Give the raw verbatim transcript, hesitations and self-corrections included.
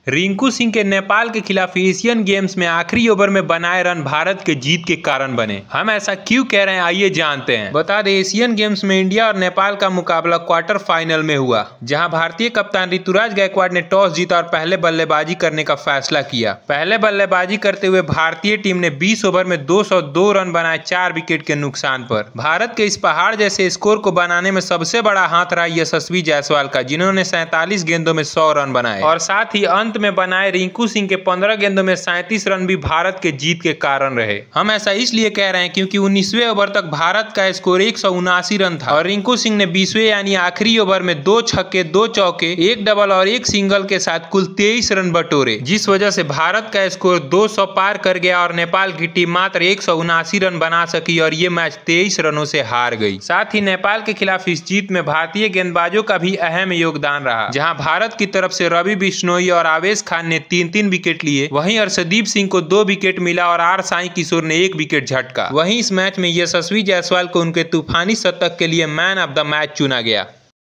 रिंकू सिंह के नेपाल के खिलाफ एशियन गेम्स में आखिरी ओवर में बनाए रन भारत के जीत के कारण बने। हम ऐसा क्यों कह रहे हैं, आइए जानते हैं। बता दें, एशियन गेम्स में इंडिया और नेपाल का मुकाबला क्वार्टर फाइनल में हुआ, जहां भारतीय कप्तान ऋतुराज गायकवाड़ ने टॉस जीता और पहले बल्लेबाजी करने का फैसला किया। पहले बल्लेबाजी करते हुए भारतीय टीम ने बीस ओवर में दो सौ दो रन बनाए, चार विकेट के नुकसान पर। भारत के इस पहाड़ जैसे स्कोर को बनाने में सबसे बड़ा हाथ रहा यशस्वी जायसवाल का, जिन्होंने सैंतालीस गेंदों में सौ रन बनाए और साथ ही अंत में बनाए रिंकू सिंह के पंद्रह गेंदों में सैंतीस रन भी भारत के जीत के कारण रहे। हम ऐसा इसलिए कह रहे हैं क्योंकि उन्नीसवें ओवर तक भारत का स्कोर एक सौ उनासी रन था और रिंकू सिंह ने बीसवें यानी आखिरी ओवर में दो छक्के, दो चौके, एक डबल और एक सिंगल के साथ कुल तेईस रन बटोरे, जिस वजह से भारत का स्कोर दो सौ पार कर गया और नेपाल की टीम मात्र एक सौ उनासी रन बना सकी और ये मैच तेईस रनों से हार गई। साथ ही नेपाल के खिलाफ इस जीत में भारतीय गेंदबाजों का भी अहम योगदान रहा, जहां भारत की तरफ से रवि बिश्नोई और आवेश खान ने तीन तीन विकेट लिए, वहीं अर्शदीप सिंह को दो विकेट मिला और आर साई किशोर ने एक विकेट झटका। वहीं इस मैच में यशस्वी जायसवाल को उनके तूफानी शतक के लिए मैन ऑफ द मैच चुना गया।